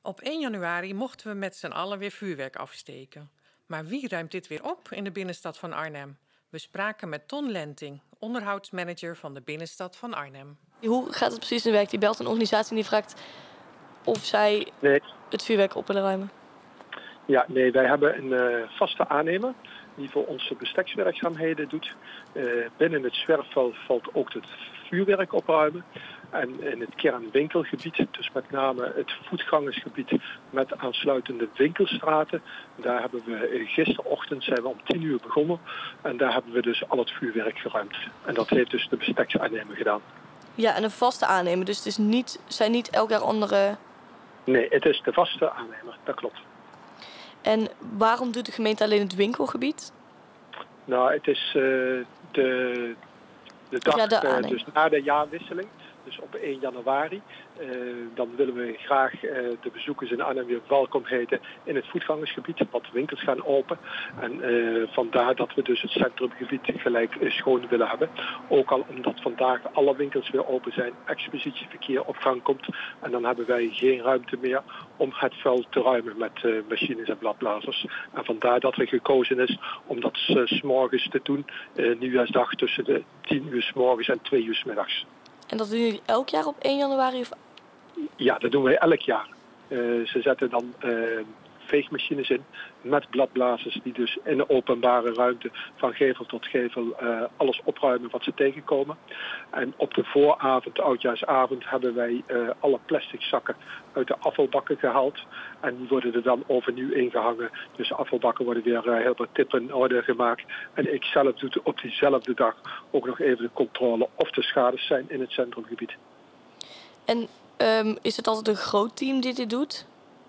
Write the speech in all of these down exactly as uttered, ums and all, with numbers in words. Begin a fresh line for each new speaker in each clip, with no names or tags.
Op één januari mochten we met z'n allen weer vuurwerk afsteken. Maar wie ruimt dit weer op in de binnenstad van Arnhem? We spraken met Ton Lenting, onderhoudsmanager van de binnenstad van Arnhem.
Hoe gaat het precies in werk? Die belt een organisatie en die vraagt of zij
nee.
het vuurwerk op willen ruimen.
Ja, nee, wij hebben een uh, vaste aannemer die voor onze bestekswerkzaamheden doet. Uh, binnen het zwerfveld valt ook het vuurwerk opruimen. En in het kernwinkelgebied, dus met name het voetgangersgebied met aansluitende winkelstraten, daar hebben we gisterochtend zijn we om tien uur begonnen en daar hebben we dus al het vuurwerk geruimd. En dat heeft dus de besteksaannemer gedaan.
Ja, en een vaste aannemer, dus het is niet, zijn niet elk jaar andere...
Nee, het is de vaste aannemer, dat klopt.
En waarom doet de gemeente alleen het winkelgebied?
Nou, het is uh, de, de dag,
ja, de
uh, dus na de jaarwisseling. Dus op één januari, uh, dan willen we graag uh, de bezoekers in Arnhem weer welkom heten in het voetgangersgebied, want de winkels gaan open. En uh, vandaar dat we dus het centrumgebied gelijk uh, schoon willen hebben. Ook al omdat vandaag alle winkels weer open zijn, expositieverkeer op gang komt. En dan hebben wij geen ruimte meer om het vuil te ruimen met uh, machines en bladblazers. En vandaar dat er gekozen is om dat uh, 's morgens te doen, uh, nieuwjaarsdag tussen de tien uur 's morgens en twee uur 's middags.
En dat doen jullie elk jaar op één januari? Of...
Ja, dat doen wij elk jaar. Uh, ze zetten dan uh, veegmachines in met bladblazers die dus in de openbare ruimte van gevel tot gevel uh, alles opruimen wat ze tegenkomen. En op de vooravond, oudjaarsavond, hebben wij uh, alle plastic zakken uit de afvalbakken gehaald. En die worden er dan overnieuw ingehangen. Dus de afvalbakken worden weer uh, heel wat tippen in orde gemaakt. En ik zelf doe op diezelfde dag ook nog even de controle of er schades zijn in het centrumgebied.
En um, is het altijd een groot team die dit doet?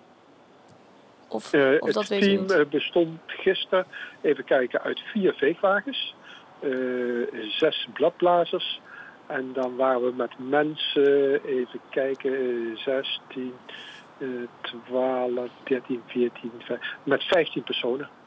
Of,
uh,
of dat
het
weet
team uh, bestond gisteren, even kijken, uit vier veegwagens, uh, zes bladblazers. En dan waren we met mensen, even kijken, zestien, twaalf, dertien, veertien, met vijftien personen.